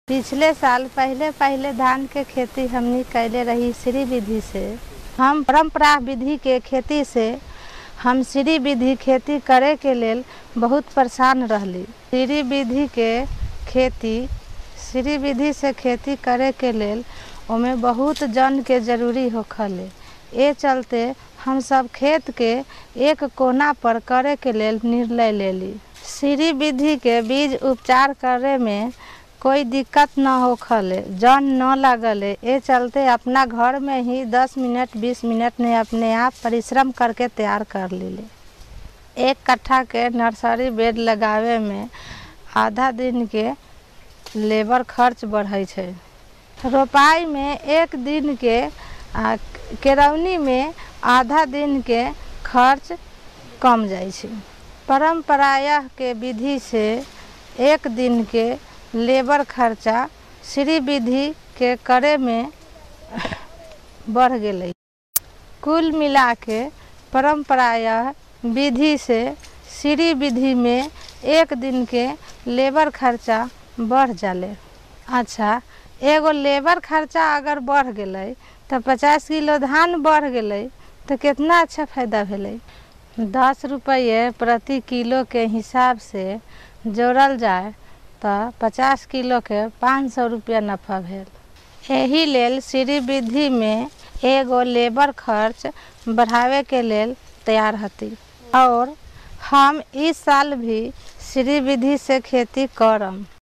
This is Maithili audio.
पिछले साल पहले धान के खेती हमनी कैले रही श्री विधि से। हम परंपरा विधि के खेती से हम श्री विधि खेती करे के लेल बहुत परेशान रहली। श्री विधि से खेती करे के लेल ओमे बहुत जन के जरूरी होखले। ए चलते हम सब खेत के एक कोना पर करे के लेल निर्णय लेली। श्री विधि के बीज उपचार करे में कोई दिक्कत न होखले, जन न लगले। ए चलते अपना घर में ही 10 मिनट 20 मिनट में अपने आप परिश्रम करके तैयार कर लीले। 1 कट्ठा के नर्सरी बेड लगावे में आधा दिन के लेबर खर्च बढ़े छे। रोपाई में 1 दिन के केरौनी में आधा दिन के खर्च कम जाए छे। परंपरा के विधि से 1 दिन के लेबर खर्चा श्री विधि के करे में बढ़ गई। कुल मिला के परंपरा विधि से श्री विधि में 1 दिन के लेबर खर्चा बढ़ जाले। अच्छा, एगो लेबर खर्चा अगर बढ़ गई तो 50 किलो धान बढ़ गई तो कितना अच्छा फायदा भेले। 10 रुपये प्रति किलो के हिसाब से जोड़ल जाए तो 50 किलो के 500 रुपया नफा भेल। एही लेल श्री विधि में एगो लेबर खर्च बढ़ावे के लेल तैयार हती और हम इस साल भी श्री विधि से खेती करम।